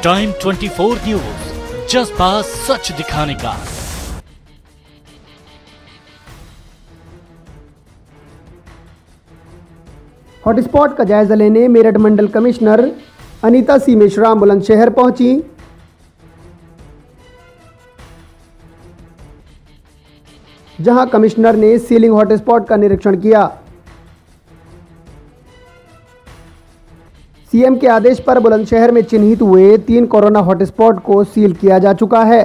Time 24 news, जज्बा सच दिखाने का। हॉटस्पॉट का जायजा लेने मेरठ मंडल कमिश्नर अनीता सी मिश्रा बुलंदशहर पहुंची। जहां कमिश्नर ने सीलिंग हॉटस्पॉट का निरीक्षण किया। सीएम के आदेश पर बुलंदशहर में चिन्हित हुए 3 कोरोना हॉटस्पॉट को सील किया जा चुका है।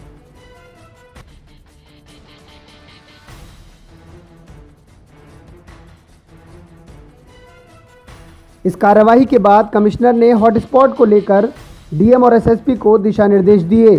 इस कार्यवाही के बाद कमिश्नर ने हॉटस्पॉट को लेकर डीएम और एसएसपी को दिशा निर्देश दिए।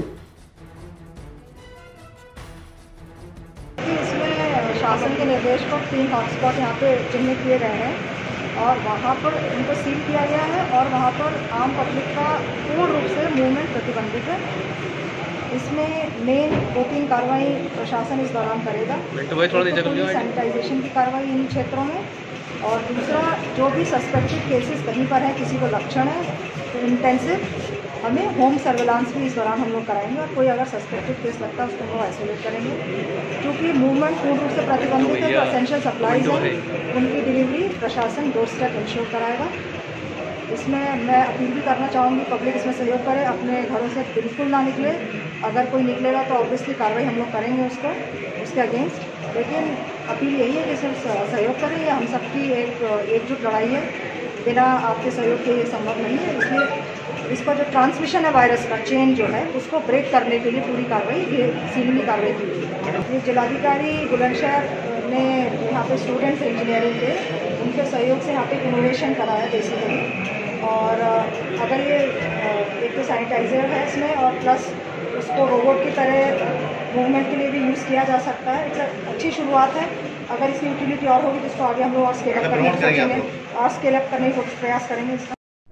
इसमें शासन के निर्देश पर 3 हॉटस्पॉट यहाँ पे चिन्हित किए गए हैं और वहाँ पर उनको सील किया गया है और वहाँ पर आम पब्लिक का पूर्ण रूप से मूवमेंट प्रतिबंधित है। इसमें मेन 2-3 कार्रवाई प्रशासन इस दौरान करेगा। सैनिटाइजेशन की कार्रवाई इन क्षेत्रों में, और दूसरा जो भी सस्पेक्टेड केसेस कहीं पर है, किसी को लक्षण है तो इंटेंसिव हमें होम सर्विलांस भी इस दौरान हम लोग कराएंगे और कोई अगर सस्पेक्टेड केस लगता है उसको वो आइसोलेट करेंगे। क्योंकि मूवमेंट पूर्ण रूप से प्रतिबंधित है, जो एसेंशियल सप्लाईज हैं उनकी डिलीवरी प्रशासन डोर स्टेप इंश्योर कराएगा। इसमें मैं अपील भी करना चाहूँगी पब्लिक इसमें सहयोग करे, अपने घरों से बिल्कुल ना निकले। अगर कोई निकलेगा तो ऑब्वियसली कार्रवाई हम लोग करेंगे उसके अगेंस्ट, लेकिन अपील यही है कि सिर्फ सहयोग करें। ये हम सबकी एकजुट लड़ाई है, बिना आपके सहयोग के ये संभव नहीं है। इसलिए इस पर जो ट्रांसमिशन है वायरस का चेन जो है उसको ब्रेक करने के लिए पूरी कार्रवाई ये सीलिंग की कार्रवाई की गई। ये जिलाधिकारी बुलंदशहर ने यहाँ पे स्टूडेंट्स इंजीनियरिंग के उनके सहयोग से यहाँ पे इनोवेशन कराया बेसिकली। और अगर ये एक तो सैनिटाइजर है इसमें और प्लस उसको रोबोट की तरह मूवमेंट के लिए भी यूज़ किया जा सकता है। इट्स अच्छी शुरुआत है। अगर इसकी यूटिलिटी और होगी तो इसको आगे हम लोग और स्केल अप करेंगे और स्केल अप करने का प्रयास करेंगे। इसका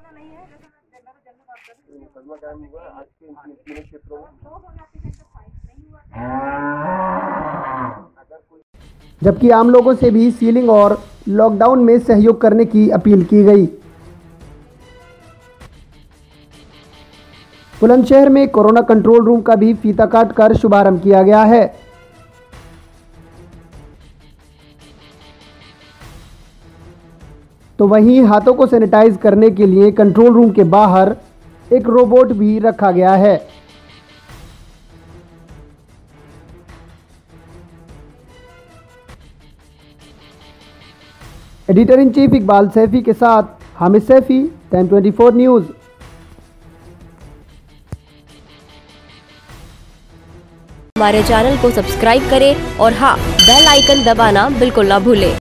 जबकि आम लोगों से भी सीलिंग और लॉकडाउन में सहयोग करने की अपील की गई। बुलंदशहर में कोरोना कंट्रोल रूम का भी फीता काटकर शुभारंभ किया गया है। तो वहीं हाथों को सैनिटाइज करने के लिए कंट्रोल रूम के बाहर एक रोबोट भी रखा गया है। Editor in chief Iqbal Saifi के साथ हामिद सैफी, टाइम 24 न्यूज़। हमारे चैनल को सब्सक्राइब करें और हाँ, बेल आइकन दबाना बिल्कुल ना भूलें।